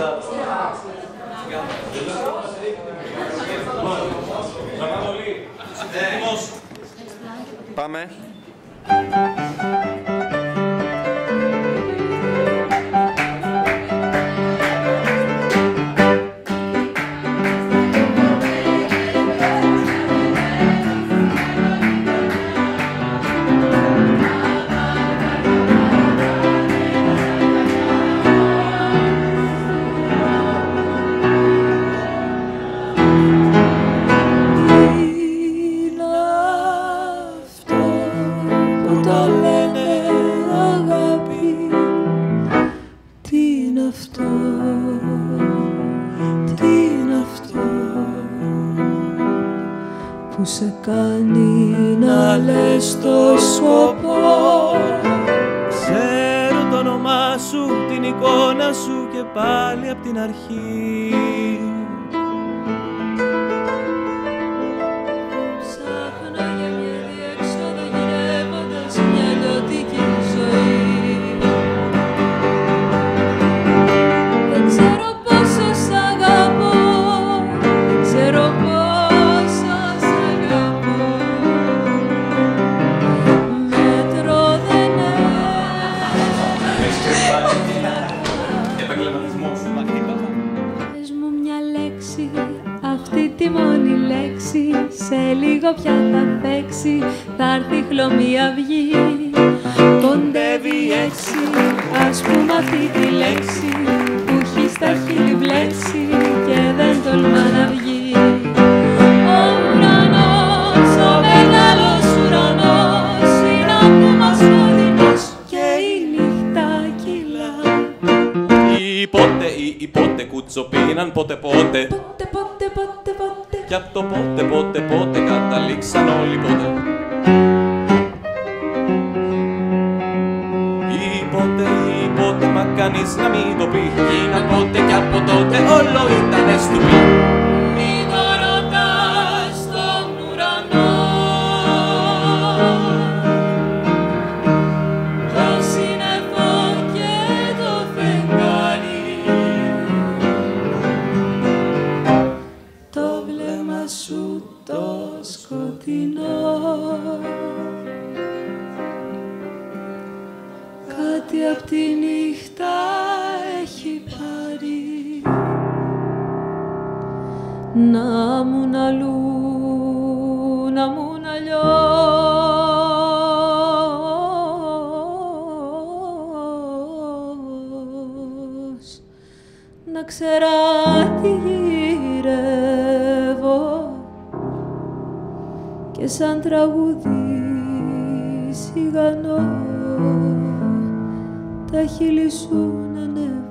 Πάμε. Που σε κάνει να λες το σκοπό. Ξέρω το όνομά σου, την εικόνα σου και πάλι απ' την αρχή. Ψάχνω για μια διέξοδο γυρεύοντας μια λιωτική ζωή. Δεν ξέρω πόσο σ' αγαπώ, δεν ξέρω πόσο σ' αγαπώ. Μέτρο δεν Πες μου μια λέξη, αυτή τη μόνη λέξη, σε λίγο πια θα παίξει, θα έρθει χλωμή αυγή. Κοντεύει έξι, ας πούμε αυτή τη λέξη, που έχει στα χείλη μπλέξει και δεν τολμά να βγει. Ο ουρανός, ο μεγάλος ουρανός, είναι ακόμα σκοτεινός και η νύχτα κυλά. Οι πότε κουτσοπίναν πότε. Πότε Κι απ' το πότε καταλήξαν όλοι πότε. Ή πότε μα κανείς να μην το πει. Γίναν πότε κι από τότε όλο ήτανε στουπί. Μην το ρωτάς στον ουρανό, το σύννεφο και το φεγγάρι, το βλέμμα σου το σκοτεινό. Κάτι απ' τη νύχτα έχει πάρει. Να μουν αλλού, να μουν αλλιώς, να ξέρα τι γυρεύω και σαν τραγούδι σιγανό τα χείλη σου να ανέβουν.